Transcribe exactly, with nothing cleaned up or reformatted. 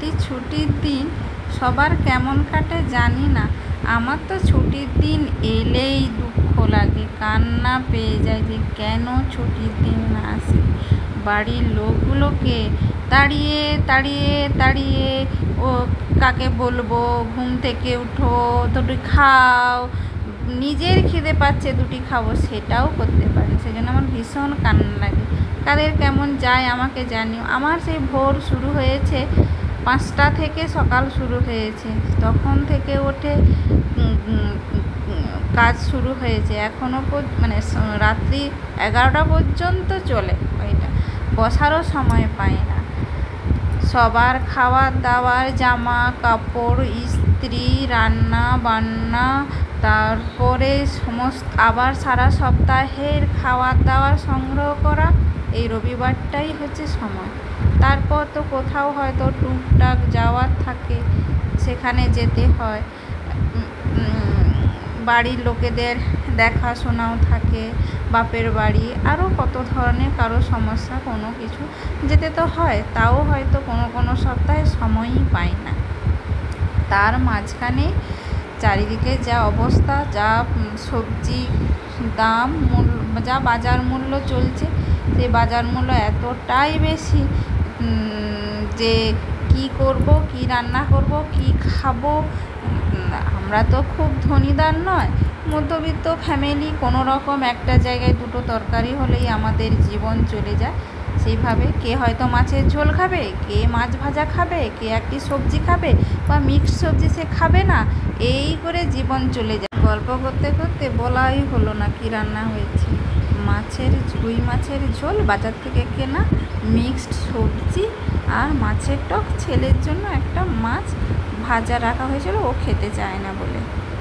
প্রতি ছুটির দিন সবার কেমন কাটে জানি না। আমার তো ছুটির দিন এলেই দুঃখ লাগে, কান্না পেয়ে যায় যে কেন ছুটির দিন না আসে। বাড়ির লোকগুলোকে তাড়িয়ে তাড়িয়ে তাড়িয়ে ও কাকে বলবো, ঘুম থেকে উঠো, দুটি খাও, নিজের খিদে পাচ্ছে দুটি খাবো, সেটাও করতে পারি। সেই জন্য আমার ভীষণ কান্না লাগে। কাদের কেমন যায় আমাকে জানিও। আমার সেই ভোর শুরু হয়েছে, পাঁচটা থেকে সকাল শুরু হয়েছে, তখন থেকে ওঠে কাজ শুরু হয়েছে, এখনও মানে রাত্রি এগারোটা পর্যন্ত চলে। ওইটা বসারও সময় পাই না। সবার খাওয়ার দাওয়ার, জামা কাপড় ইস্ত্রি, রান্না বান্না, তারপরে সমস্ত আবার সারা সপ্তাহের খাওয়ার দাওয়ার সংগ্রহ করা, এই রবিবারটাই হচ্ছে সময়। তারপর তো কোথাও হয়তো টুকটাক যাওয়ার থাকে, সেখানে যেতে হয়। বাড়ির লোকেদের দেখাশোনাও থাকে, বাপের বাড়ি, আরও কত ধরনের কারো সমস্যা, কোনো কিছু যেতে তো হয়, তাও হয়তো কোনো কোনো সপ্তাহে সময়ই পাই না। তার মাঝখানে চারিদিকে যা অবস্থা, যা সবজি দাম, মূল্য, যা বাজার মূল্য চলছে, সেই বাজার মূল্য এতটাই বেশি যে কি করব, কি রান্না করব, কি খাবো। আমরা তো খুব ধনীদার নয়, মধ্যবিত্ত ফ্যামিলি, কোনো রকম একটা জায়গায় দুটো তরকারি হলেই আমাদের জীবন চলে যায়। সেইভাবে কে হয়তো মাছের ঝোল খাবে, কে মাছ ভাজা খাবে, কে একটি সবজি খাবে বা মিক্সড সবজি সে খাবে না, এই করে জীবন চলে যায়। গল্প করতে করতে বলাই হলো না কি রান্না হয়েছে। মাছের রুই মাছের ঝোল, বাজার থেকে কেনা, মিক্সড সবজি আর মাছের টক, ছেলের জন্য একটা মাছ ভাজা রাখা হয়েছিল, ও খেতে চায় না বলে।